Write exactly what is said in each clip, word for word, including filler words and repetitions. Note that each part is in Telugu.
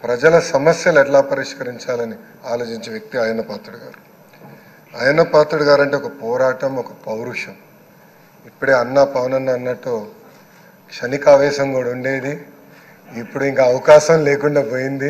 ప్రజల సమస్యలు ఎట్లా పరిష్కరించాలని ఆలోచించే వ్యక్తి అయ్యన్న పాత్రుడు గారు. అయ్యన్న పాత్రుడు గారు అంటే ఒక పోరాటం, ఒక పౌరుషం. ఇప్పుడే అన్న పవనన్న అన్నట్టు క్షణికావేశం కూడా ఉండేది, ఇప్పుడు ఇంకా అవకాశం లేకుండా పోయింది.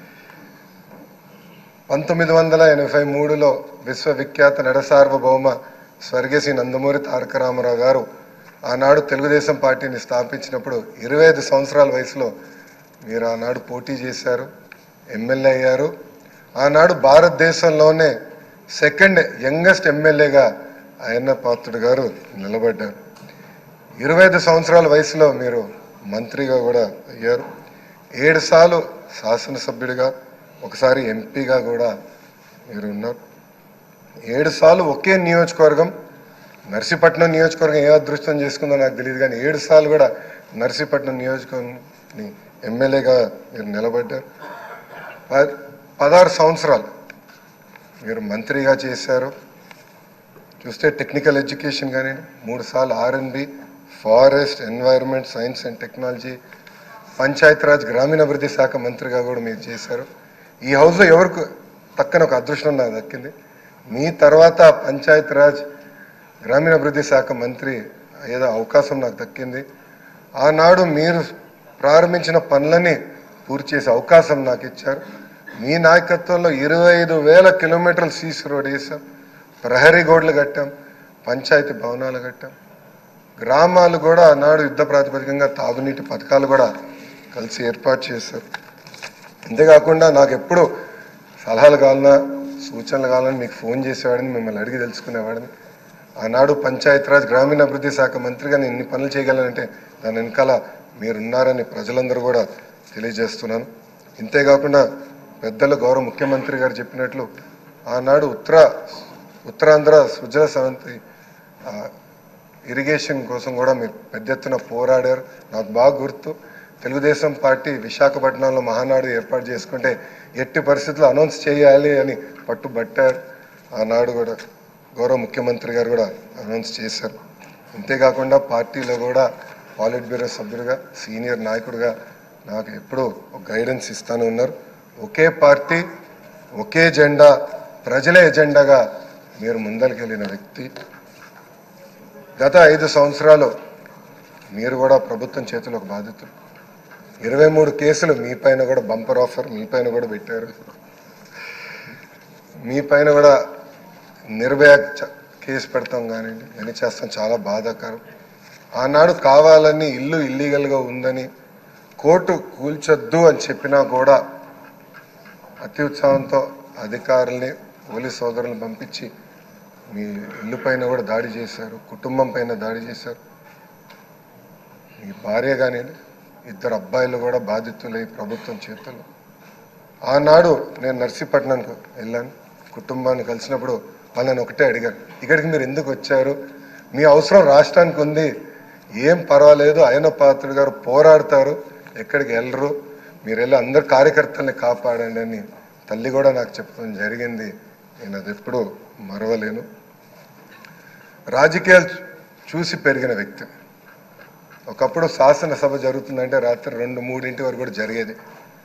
పంతొమ్మిది వందల ఎనభై మూడులో విశ్వవిఖ్యాత నడసార్వభౌమ స్వర్గీయ నందమూరి తారక రామారావు గారు ఆనాడు తెలుగుదేశం పార్టీని స్థాపించినప్పుడు ఇరవై ఐదు సంవత్సరాల వయసులో మీరు ఆనాడు పోటీ చేశారు, ఎమ్మెల్యే అయ్యారు. ఆనాడు భారతదేశంలోనే సెకండ్ యంగెస్ట్ ఎమ్మెల్యేగా అయ్యన్న పాత్రుడు గారు నిలబడ్డారు. ఇరవై ఐదు సంవత్సరాల వయసులో మీరు మంత్రిగా కూడా అయ్యారు. ఏడు సార్లు శాసనసభ్యుడిగా, ఒకసారి ఎంపీగా కూడా మీరు ఉన్నారు. ఏడు సార్లు ఒకే నియోజకవర్గం, నర్సీపట్నం నియోజకవర్గం ఏ అదృష్టం చేసుకుందో నాకు తెలియదు, కానీ ఏడు సార్లు కూడా నర్సీపట్నం నియోజకవర్గం ఎమ్మెల్యేగా మీరు నిలబడ్డారు. పదహారు సంవత్సరాలు మీరు మంత్రిగా చేశారు. చూస్తే టెక్నికల్ ఎడ్యుకేషన్ కానీ మూడు సార్లు R&B, forest, environment, science and technology, Panchayati Raj గ్రామీణాభివృద్ధి శాఖ మంత్రిగా కూడా మీరు చేశారు. ఈ హౌస్లో ఎవరికి పక్కన ఒక అదృష్టం నాకు దక్కింది, మీ తర్వాత పంచాయతీరాజ్ గ్రామీణాభివృద్ధి శాఖ మంత్రి ఏదో అవకాశం నాకు దక్కింది. ఆనాడు మీరు ప్రారంభించిన పనులని పూర్తి చేసే అవకాశం నాకు ఇచ్చారు. మీ నాయకత్వంలో ఇరవై ఐదు వేల కిలోమీటర్లు సీసీ రోడ్ వేసాం, ప్రహరీ గోడలు కట్టాం, పంచాయతీ భవనాలు కట్టాం, గ్రామాలు కూడా ఆనాడు యుద్ధ ప్రాతిపదికంగా తాగునీటి పథకాలు కూడా కలిసి ఏర్పాటు చేశారు. అంతేకాకుండా నాకు ఎప్పుడు సలహాలు కావాలన్నా, సూచనలు కావాలని మీకు ఫోన్ చేసేవాడిని, మిమ్మల్ని అడిగి తెలుసుకునేవాడిని. ఆనాడు పంచాయతీరాజ్ గ్రామీణాభివృద్ధి శాఖ మంత్రిగా నేను ఇన్ని పనులు చేయగలనంటే దాని వెనకాల మీరున్నారని ప్రజలందరూ కూడా తెలియజేస్తున్నాను. ఇంతేకాకుండా పెద్దలు గౌరవ ముఖ్యమంత్రి గారు చెప్పినట్లు ఆనాడు ఉత్తర ఉత్తరాంధ్ర సుజల సవంతి ఇరిగేషన్ కోసం కూడా మీరు పెద్ద ఎత్తున పోరాడారు. నాకు బాగా గుర్తు, తెలుగుదేశం పార్టీ విశాఖపట్నంలో మహానాడు ఏర్పాటు చేసుకుంటే ఎట్టి పరిస్థితుల్లో అనౌన్స్ చేయాలి అని పట్టుబట్టారు. ఆనాడు కూడా గౌరవ ముఖ్యమంత్రి గారు కూడా అనౌన్స్ చేశారు. అంతేకాకుండా పార్టీలో కూడా పాలిట్ బ్యూరో సభ్యుడిగా, సీనియర్ నాయకుడిగా నాకు ఎప్పుడూ ఒక గైడెన్స్ ఇస్తానే ఉన్నారు. ఒకే పార్టీ, ఒకే జెండా, ప్రజలే ఎజెండాగా మీరు ముందరికెళ్ళిన వ్యక్తి. గత ఐదు సంవత్సరాలు మీరు కూడా ప్రభుత్వం చేతిలో ఒక బాధితులు. ఇరవై మూడు కేసులు మీ పైన కూడా బంపర్ ఆఫర్ మీ పైన కూడా పెట్టారు. మీ పైన కూడా నిర్భయ కేసు పెడతాం కానివ్వండి, అని చేస్తాం, చాలా బాధాకరం. ఆనాడు కావాలని ఇల్లు ఇల్లీగల్గా ఉందని కోర్టు కూల్చొద్దు అని చెప్పినా కూడా అతి ఉత్సాహంతో అధికారుల్ని, పోలీస్ సోదరులను పంపించి మీ ఇల్లు పైన కూడా దాడి చేశారు, కుటుంబం పైన దాడి చేశారు. మీ భార్య కానీ ఇద్దరు అబ్బాయిలు కూడా బాధితులై ప్రభుత్వం చేతుల్లో. ఆనాడు నేను నర్సీపట్నంకు వెళ్ళాను, కుటుంబాన్ని కలిసినప్పుడు వాళ్ళని ఒకటే అడిగాను, ఇక్కడికి మీరు ఎందుకు వచ్చారు, మీ అవసరం రాష్ట్రానికి ఉంది, ఏం పర్వాలేదు, అయ్యన్న పాత్రుడు గారు పోరాడతారు, ఎక్కడికి వెళ్ళరు, మీరు వెళ్ళి అందరు కార్యకర్తల్ని కాపాడండి అని తల్లి కూడా నాకు చెప్పడం జరిగింది. నేను అది ఎప్పుడూ మరవలేను. రాజకీయాలు చూసి పెరిగిన వ్యక్తి. ఒకప్పుడు శాసనసభ జరుగుతుందంటే రాత్రి రెండు మూడింటి వరకు కూడా జరిగేది.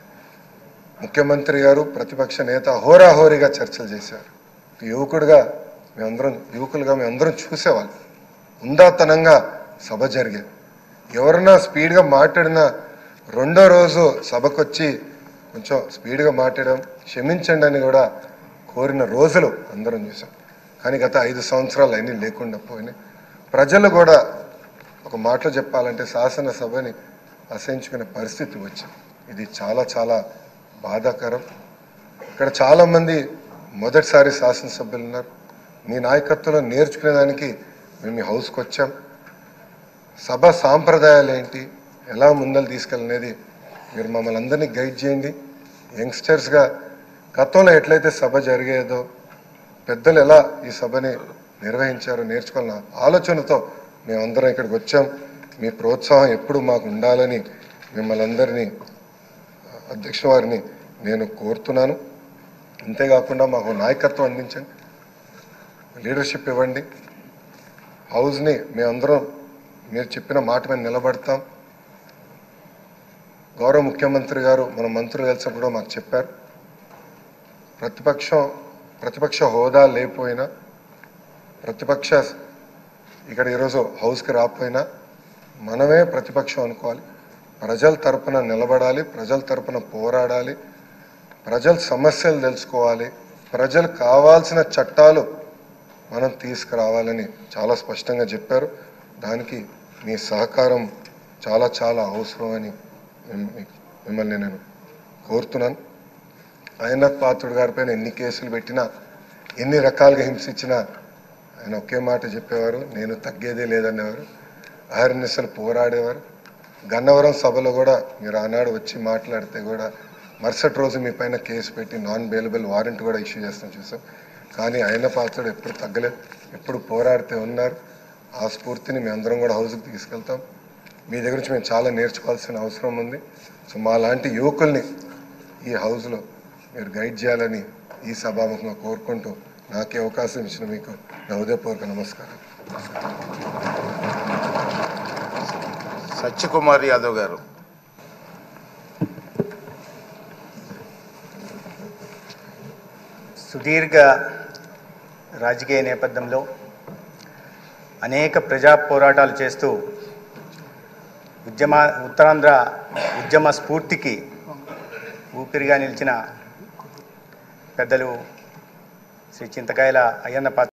ముఖ్యమంత్రి గారు, ప్రతిపక్ష నేత హోరాహోరీగా చర్చలు చేశారు. యువకుడిగా మేమందరం యువకులుగా మేమందరం చూసేవాళ్ళం. ఉందాతనంగా సభ జరిగేది. ఎవరన్నా స్పీడ్గా మాట్లాడినా రెండో రోజు సభకు వచ్చి కొంచెం స్పీడ్గా మాట్లాడడం, క్షమించండి అని కూడా కోరిన రోజులు అందరం చూసాం. కానీ గత ఐదు సంవత్సరాలు అన్నీ లేకుండా పోయినాయి. ప్రజలు కూడా ఒక మాటలో చెప్పాలంటే శాసనసభని అసహించుకునే పరిస్థితి వచ్చింది. ఇది చాలా చాలా బాధాకరం. ఇక్కడ చాలామంది మొదటిసారి శాసనసభ్యులు ఉన్నారు. మీ నాయకత్వంలో నేర్చుకునేదానికి మేము ఈ హౌస్కి వచ్చాం. సభ సాంప్రదాయాలు ఏంటి, ఎలా ముందలు తీసుకెళ్ళనేది మీరు మమ్మల్ని అందరినీ గైడ్ చేయండి. యంగ్స్టర్స్గా గతంలో ఎట్లయితే సభ జరిగేదో, పెద్దలు ఎలా ఈ సభని నిర్వహించారో నేర్చుకోవాలన్న ఆలోచనతో మేమందరం ఇక్కడికి వచ్చాం. మీ ప్రోత్సాహం ఎప్పుడు మాకు ఉండాలని మిమ్మల్ని అందరినీ, అధ్యక్ష వారిని నేను కోరుతున్నాను. అంతేకాకుండా మాకు నాయకత్వం అందించండి, లీడర్షిప్ ఇవ్వండి. హౌస్ని మేమందరం మీరు చెప్పిన మాట మీద నిలబడతాం. గౌరవ ముఖ్యమంత్రి గారు మన మంత్రులు కలిసినప్పుడు మాకు చెప్పారు, ప్రతిపక్షం ప్రతిపక్ష హోదా లేకపోయినా, ప్రతిపక్ష ఇక్కడ ఈరోజు హౌస్కి రాకపోయినా మనమే ప్రతిపక్షం అనుకోవాలి, ప్రజల తరపున నిలబడాలి, ప్రజల తరపున పోరాడాలి, ప్రజల సమస్యలు తెలుసుకోవాలి, ప్రజలు కావాల్సిన చట్టాలు మనం తీసుకురావాలని చాలా స్పష్టంగా చెప్పారు. దానికి మీ సహకారం చాలా చాలా అవసరం అని మిమ్మల్ని నేను కోరుతున్నాను. అయ్యన్నథ్ పాత్రుడు గారిపైన ఎన్ని కేసులు పెట్టినా, ఎన్ని రకాలుగా హింసించినా ఆయన ఒకే మాట చెప్పేవారు, నేను తగ్గేదే లేదనేవారు. అహర్నిశలు పోరాడేవారు. గన్నవరం సభలో కూడా మీరు ఆనాడు వచ్చి మాట్లాడితే కూడా మరుసటి రోజు మీ పైన కేసు పెట్టి నాన్ బెయిలబుల్ వారెంట్ కూడా ఇష్యూ చేస్తాం చూసాం. కానీ అయ్యన్న పాత్రుడు ఎప్పుడు తగ్గలేదు, ఎప్పుడు పోరాడితే ఉన్నారు. ఆ స్ఫూర్తిని మేము అందరం కూడా హౌస్కి తీసుకెళ్తాం. మీ దగ్గర నుంచి మేము చాలా నేర్చుకోవాల్సిన అవసరం ఉంది. సో మా లాంటి యువకుల్ని ఈ హౌస్లో మీరు గైడ్ చేయాలని ఈ సభాముఖంగా కోరుకుంటూ నాకే అవకాశం ఇచ్చిన మీకు నా హృదయపూర్వక నమస్కారం. సత్యకుమార్ యాదవ్ గారు. సుదీర్ఘ రాజకీయ నేపథ్యంలో అనేక ప్రజా పోరాటాలు చేస్తూ ఉద్యమ ఉత్తరాంధ్ర ఉద్యమ స్ఫూర్తికి ఊపిరిగా నిలిచిన పెద్దలు శ్రీ చింతకాయల అయ్యన్న పాత్రుడు